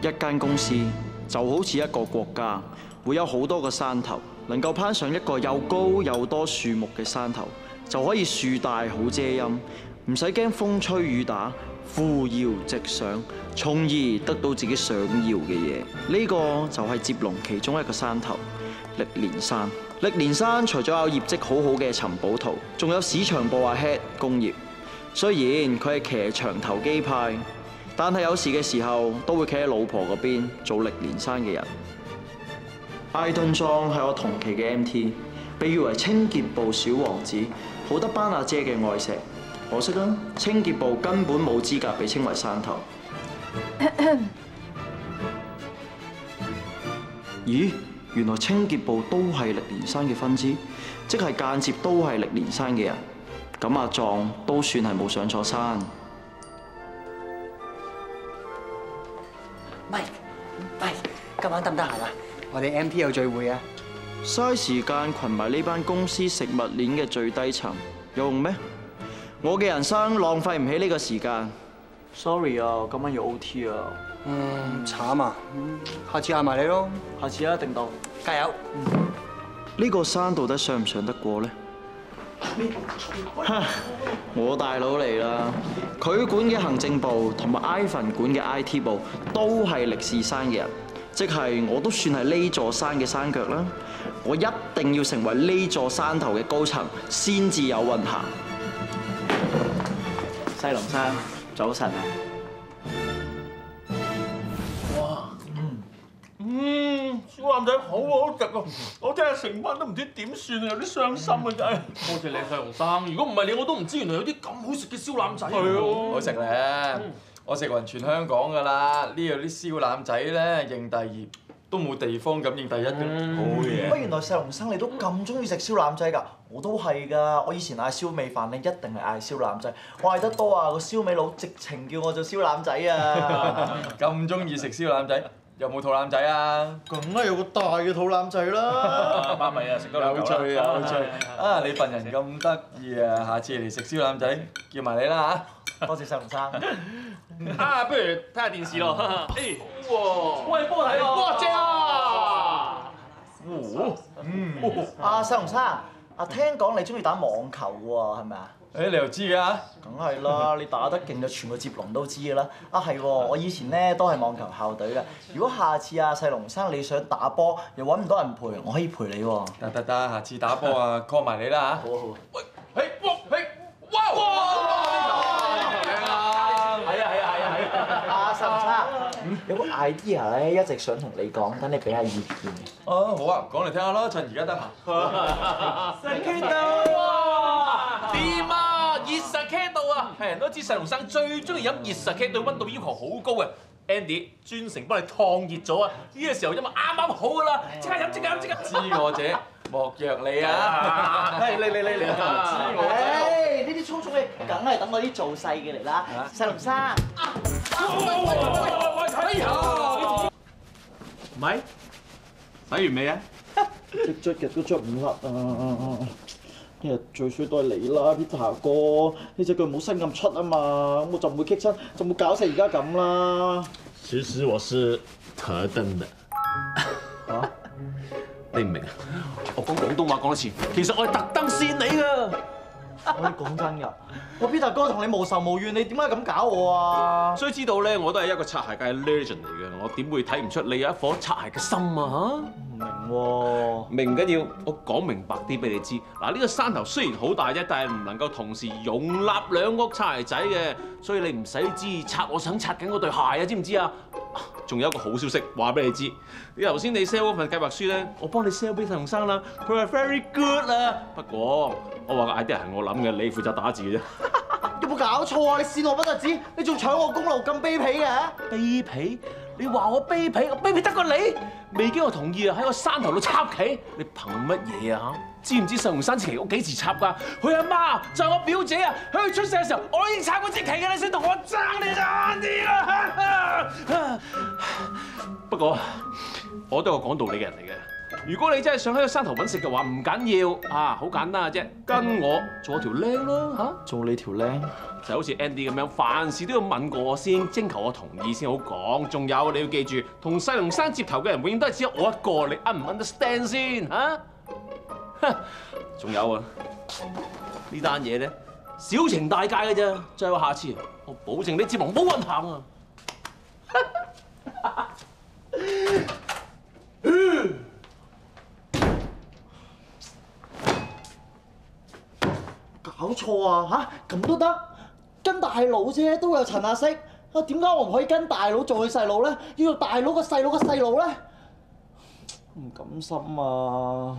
一間公司就好似一個國家，會有好多個山頭，能夠攀上一個又高又多樹木嘅山頭，就可以樹大好遮陰，唔使驚風吹雨打，扶搖直上，從而得到自己想要嘅嘢。呢個就係接龍其中一個山頭——歷練山。歷練山除咗有業績好好嘅尋寶圖，仲有市場部阿 Head 工業。雖然佢係騎牆投機派，但係有事嘅時候都會企喺老婆嗰邊做歷練山嘅人。艾頓莊係我同期嘅 MT， 被譽為清潔部小王子，好得班阿姐嘅愛錫。可惜啦，清潔部根本冇資格被稱為山頭。咦？原來清潔部都係歷練山嘅分支，即係間接都係歷練山嘅人。咁阿壯都算係冇上錯山。 喂，今晚得唔得閒啊？我哋 MT 有聚會啊！ 嘥時間群埋呢班公司食物鏈嘅最低層，有用咩？我嘅人生浪費唔起呢個時間。Sorry 啊，今晚要 OT 啊。 慘啊！下次嗌埋你咯。 下次一定到。 加油！ 呢個山到底上唔上得過呢？我大佬嚟啦！佢管嘅行政部同埋 Ivan 管嘅 IT 部都係歷練山嘅人，即係我都算係呢座山嘅山腳啦。我一定要成為呢座山頭嘅高層，先至有運行。西龍山，早晨啊！ 小男仔好好食啊！我真係成晚都唔知點算啊，有啲傷心啊真係。多謝你細龍生，如果唔係你，我都唔知原來有啲咁好食嘅燒腩仔。係啊， 好食咧！我食勻全香港㗎啦，呢度啲燒腩仔咧認第二都冇地方咁認第一嘅。好嘢！ 乜原來細龍生你都咁中意食燒腩仔㗎？我都係㗎，我以前嗌燒味飯咧，一定係嗌燒腩仔。我嗌得多啊，個燒味佬直情叫我做燒腩仔啊！ 咁中意食燒腩仔？有冇肚腩仔啊？ 梗係有個大嘅肚腩仔啦！ 媽咪啊，食多兩有趣有趣！啊，你份人咁得意啊！下次嚟食燒腩仔，叫埋你啦嚇！ 多謝細龍生。 啊，不如睇下電視咯。誒，哇！喂，幫我睇喎！哇，正啊！ 阿細龍生，聽講你中意打網球喎，係咪啊？ 誒，你又知㗎？ 梗係啦，你打得勁就全個接龍都知㗎啦。係喎，我以前咧都係網球校隊㗎。如果下次細龍生你想打波，又揾唔到人陪，我可以陪你喎。 得，下次打波啊 call 埋你啦嚇！ 好啊好啊。 喂，哇！ 細龍生，有個 idea 咧，一直想同你講，等你俾下意見。 哦，好啊，講嚟聽下啦，趁而家得閒。 掂啊！熱實 K 度啊！係人都知細龍生最中意飲熱實 K，對溫度要求好高嘅。Andy 專程幫你燙熱咗啊！呢個時候飲啊啱啱好㗎啦！即刻飲！ 知我者莫若你啊！ 係你知我者。 呢啲匆匆嘅，梗係等我啲做細嘅嚟啦。細龍生， 哎呀！咪洗完未啊？ 捽極都捽唔甩啊！一日最衰都係你啦 ，Peter 哥，呢隻腳冇伸咁出啊嘛，咁我就唔會棘親，就冇搞成而家咁啦。 其實我是特登的。 嚇？ 你唔明啊？ 我講廣東話講多次，其實我係特登扇你㗎。 我講真㗎，我 Peter 哥同你無仇無怨，你點解咁搞我啊？ 所以知道咧，我都係一個擦鞋界 legend 嚟嘅，我點會睇唔出你有一顆擦鞋嘅心啊？ 唔明喎。 明緊要，我講明白啲俾你知。嗱，呢個山頭雖然好大啫，但係唔能夠同時容納兩屋擦鞋仔嘅，所以你唔使知擦我想擦緊嗰對鞋啊，知唔知啊？仲有一個好消息話俾你知，你頭先你 sell 嗰份計劃書咧，我幫你 sell 俾細龍生啦，佢話 very good 啊。不過我話個 idea 係我諗嘅，你負責打字嘅啫。 有冇搞錯啊？你扇我不特止，你仲搶我功勞，咁卑鄙嘅？ 卑鄙？你話我卑鄙？我卑鄙得過你？未經我同意啊，喺個山頭度插旗，你憑乜嘢啊？知唔知細龍生支旗屋幾時插㗎？佢阿媽就係我表姐啊！佢出世嘅時候，我已經插過支旗嘅，你想同我爭你爭啲啦！不過我都係個講道理嘅人嚟嘅。 如果你真係想喺個山頭揾食嘅話，唔緊要啊，好簡單嘅啫，跟我做我條靚咯嚇。 做你條靚， 就好似 Andy 咁樣，凡事都要問過我先，徵求我同意先好講。仲有你要記住，同細龍山接頭嘅人永遠都係只有我一個，你 understand 先嚇？仲有啊，呢單嘢咧小情大戒嘅啫，再話下次我保證你節目冇運行啊！ 搞錯啊嚇，咁都得？跟大佬啫，都有陳亞色啊，點解我唔可以跟大佬做佢細佬咧？要做大佬個細佬個細佬咧？唔甘心啊！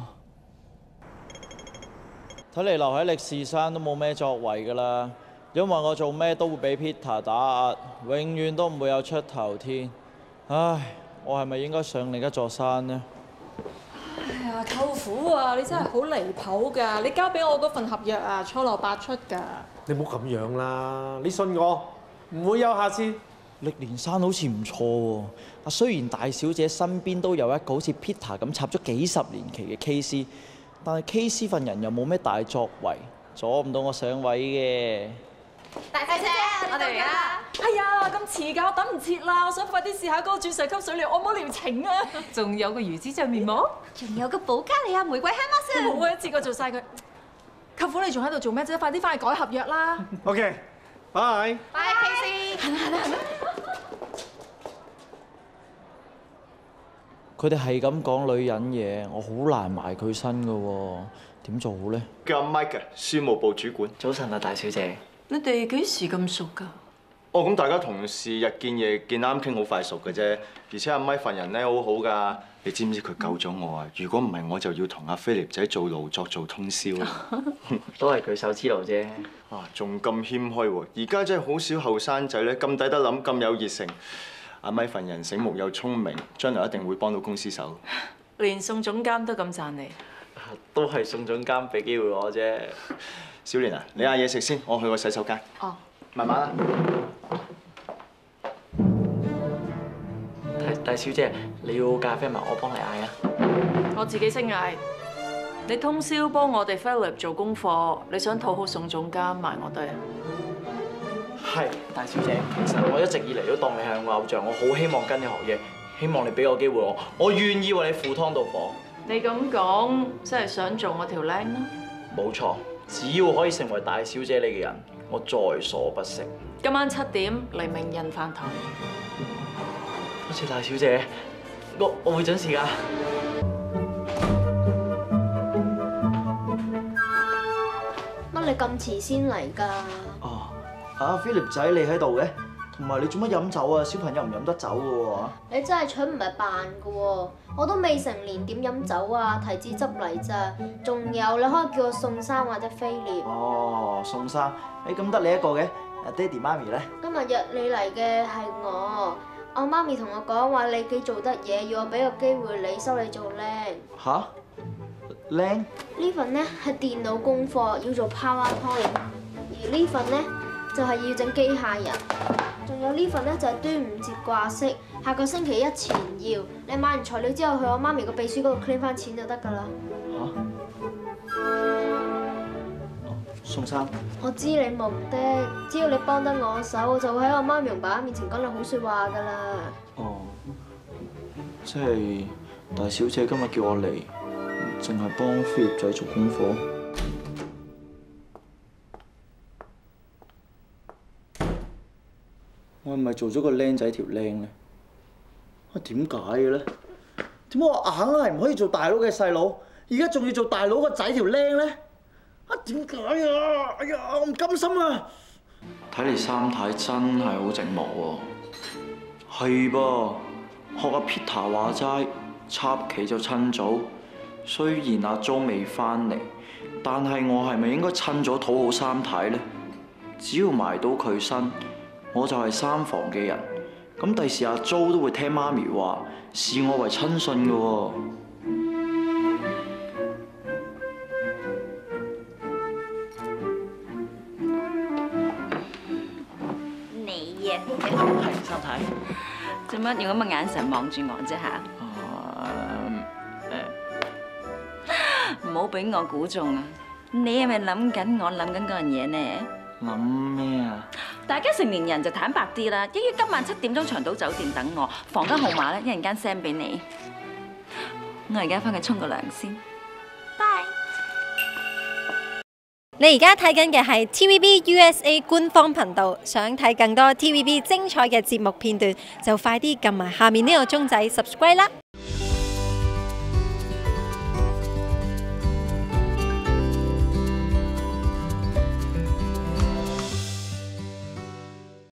睇嚟留喺歷士山都冇咩作為㗎啦，因為我做咩都會俾 Peter 打壓，永遠都唔會有出頭天。唉，我係咪應該上另一座山呢？ 哎呀，舅父啊，你真係好離譜㗎！你交俾我嗰份合約啊，錯漏百出㗎。 你唔好咁樣啦，你信我，唔會有下次。 歷連山好似唔錯喎。啊，雖然大小姐身邊都有一個好似 Peter 咁插咗幾十年期嘅 KC， 但係 KC 份人又冇咩大作為，阻唔到我上位嘅。 大細姐，我哋嚟啦！ 哎呀，咁遲㗎，我等唔切啦！我想快啲試下嗰個鑽石級水療按摩療程啊！ 仲有個魚子醬面膜，仲有個保加利亞玫瑰 hair mask。 好啊，一次過做晒佢。舅父，你仲喺度做咩啫？快啲翻去改合約啦 OK， 拜。 拜 KC。 行啦。 佢哋係咁講女人嘢，我好難埋佢身㗎喎，點做好咧？ 叫阿 Mike 嘅，書務部主管。 早晨啊，大小姐。 你哋幾時咁熟㗎？ 哦，咁大家同事日見夜見啱傾，好快熟嘅啫。而且阿 Mike 份人咧好好㗎，你知唔知佢救咗我啊？如果唔係，我就要同阿菲力仔做勞作做通宵啦。 都係舉手之勞啫。 啊，仲咁謙虛喎！而家真係好少後生仔咧，咁抵得諗，咁有熱誠。阿 Mike 份人醒目又聰明，將來一定會幫到公司手。 連宋總監都咁讚你。 都係宋總監俾機會我啫。 小蓮啊，你嗌嘢食先，我去個洗手間。 哦。 慢慢啦。 大小姐，你要咖啡咪我幫你嗌啊。 我自己識嗌。你通宵幫我哋 Philip 做功課，你想討好宋總監埋我哋啊？ 係，大小姐，其實我一直以嚟都當你係我偶像，我好希望跟你學嘢，希望你俾個機會我願意為你赴湯蹈火。 你咁講，真係想做我條靚啦？ 冇錯，只要可以成為大小姐你嘅人，我在所不惜。 今晚7點黎明人飯堂。 多謝大小姐，我會準時㗎。 乜你咁遲先嚟㗎？ 哦，阿菲力仔你喺度嘅，同埋你做乜飲酒啊？小朋友唔飲得酒㗎喎。 你真係蠢唔係扮㗎喎！我都未成年點飲酒啊？提子汁嚟咋？仲有你可以叫我宋生或者菲烈。 哦，宋生，咁得你一個嘅，爹哋媽咪咧？ 今日約你嚟嘅係我媽咪同我講話你幾做得嘢，要我俾個機會你收你做靚。 吓？靚？ 呢份呢係電腦功課，要做 PowerPoint，而呢份呢就係要整機械人，仲有呢份呢就係端午節掛飾，下個星期一前要。你買完材料之後去我媽咪個秘書嗰度 claim 翻錢就得㗎啦。 宋生， 我知你目的，只要你幫得我手，我就會喺我媽咪同爸爸面前講你好説話㗎啦。 哦，即係大小姐今日叫我嚟，淨係幫菲力仔做功課。我係咪做咗個僆仔條僆咧？啊，點解嘅咧？點解我硬係唔可以做大佬嘅細佬，而家仲要做大佬個仔條僆咧？啊，點解啊？哎呀，我唔甘心啊！睇嚟三太真係好寂寞喎。係噃，學阿 Peter 話齋，插旗就趁早。雖然阿 Jo 未翻嚟，但係我係咪應該趁早討好三太呢？只要埋到佢身，我就係三房嘅人。咁第時阿 Jo 都會聽媽咪話，視我為親信嘅喎。 你呀？ 係三太。 做乜用咁嘅眼神望住我啫嚇？ 唔好俾我估中啊！你係咪諗緊我諗緊嗰樣嘢呢？ 諗咩啊？ 大家成年人就坦白啲啦，一於今晚7點鐘長島酒店等我，房間號碼咧一陣間 send 俾你。我而家翻去沖個涼先。拜。 你而家睇緊嘅係 TVB USA 官方頻道，想睇更多 TVB 精彩嘅節目片段，就快啲撳埋下面呢個鐘仔 subscribe 啦！